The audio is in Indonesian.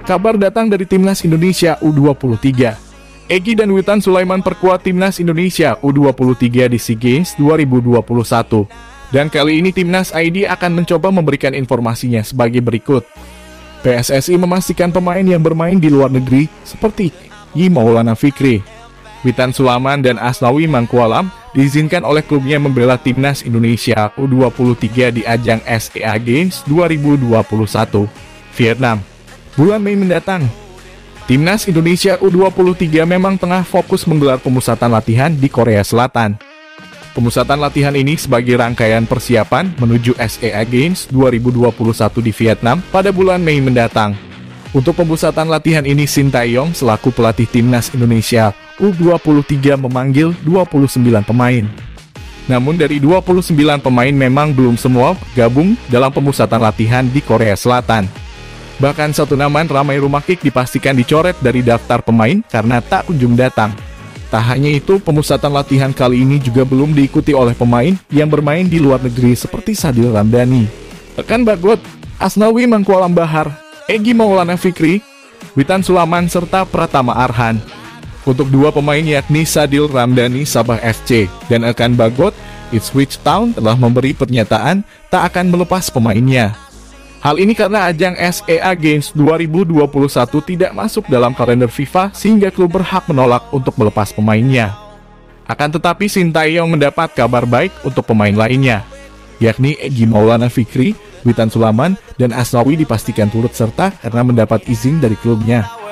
Kabar datang dari Timnas Indonesia U23. Egy dan Witan Sulaiman perkuat Timnas Indonesia U23 di SEA Games 2021. Dan kali ini Timnas ID akan mencoba memberikan informasinya sebagai berikut. PSSI memastikan pemain yang bermain di luar negeri seperti Yi Maulana Fikri, Witan Sulaiman dan Asnawi Mangkualam diizinkan oleh klubnya membela Timnas Indonesia U23 di ajang SEA Games 2021 Vietnam bulan Mei mendatang. Timnas Indonesia U23 memang tengah fokus menggelar pemusatan latihan di Korea Selatan. Pemusatan latihan ini sebagai rangkaian persiapan menuju SEA Games 2021 di Vietnam pada bulan Mei mendatang. Untuk pemusatan latihan ini, Shin Tae-yong selaku pelatih Timnas Indonesia U23 memanggil 29 pemain. Namun dari 29 pemain memang belum semua gabung dalam pemusatan latihan di Korea Selatan. Bahkan satu nama ramai rumah kick dipastikan dicoret dari daftar pemain karena tak kunjung datang. Tak hanya itu, pemusatan latihan kali ini juga belum diikuti oleh pemain yang bermain di luar negeri seperti Sadil Ramdhani, Rekan Bagot, Asnawi Mangkualam Bahar, Egy Maulana Fikri, Witan Sulaiman serta Pratama Arhan. Untuk dua pemain yakni Sadil Ramdhani Sabah FC dan Rekan Bagot, Ipswich Town telah memberi pernyataan tak akan melepas pemainnya. Hal ini karena ajang SEA Games 2021 tidak masuk dalam kalender FIFA sehingga klub berhak menolak untuk melepas pemainnya. Akan tetapi Shin Tae-yong mendapat kabar baik untuk pemain lainnya, yakni Egy Maulana Fikri, Witan Sulaiman, dan Asnawi dipastikan turut serta karena mendapat izin dari klubnya.